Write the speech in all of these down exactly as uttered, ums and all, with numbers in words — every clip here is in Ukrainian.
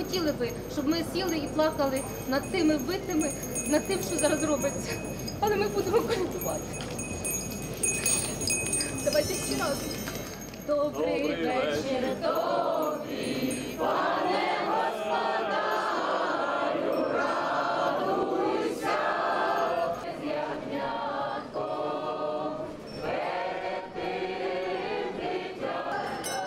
хотіли би, щоб ми сіли і плакали над тими вбитими, над тим, що зараз робиться. Але ми будемо колядувати. Давайте всі разом. Добрий вечір тобі, пане господарю, радуйся, з ягнятком перед тим дитя.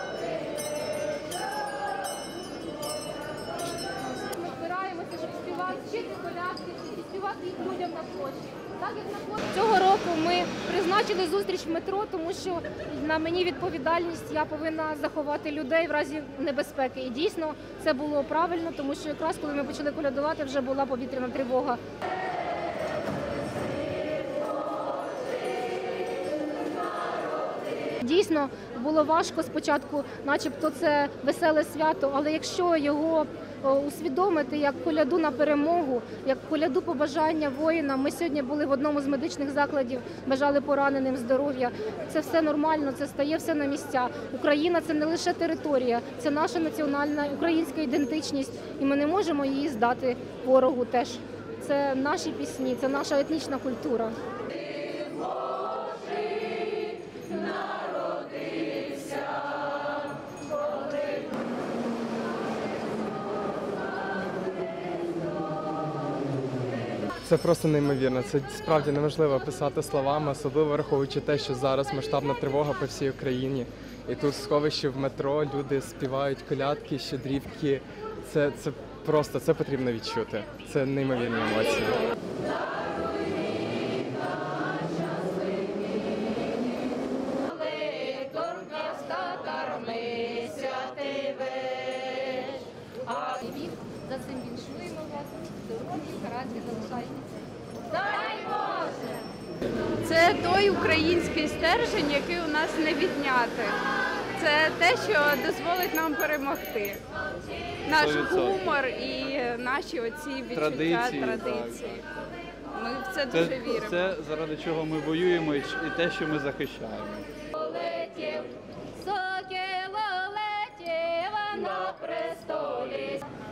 Ми збираємося, щоб співати, вчити колядки і співати їх людям на площі. Так, як на площі. Цього року ми призначили зустріч в метро, тому що на мені відповідальність, я повинна заховати людей в разі небезпеки. І дійсно це було правильно, тому що якраз коли ми почали колядувати, вже була повітряна тривога. Дійсно, було важко спочатку, начебто це веселе свято, але якщо його усвідомити як коляду на перемогу, як коляду побажання воїнам, ми сьогодні були в одному з медичних закладів, бажали пораненим здоров'я, це все нормально, це стає все на місця. Україна – це не лише територія, це наша національна українська ідентичність, і ми не можемо її здати ворогу теж. Це наші пісні, це наша етнічна культура. Це просто неймовірно, це справді неможливо описати словами, особливо враховуючи те, що зараз масштабна тривога по всій Україні. І тут в сховищі в метро люди співають колядки, щедрівки. Це, це просто, це потрібно відчути. Це неймовірні емоції. За цим віншуємо вас, здоров'я, гарантії залишайтеся. Дай Боже! Це той український стержень, який у нас не відняти. Це те, що дозволить нам перемогти. Наш гумор і наші оці відчуття, традиції. традиції. Ми в це Це, дуже віримо. це заради чого ми воюємо і те, що ми захищаємо. Летів, сокіл летів на престолі.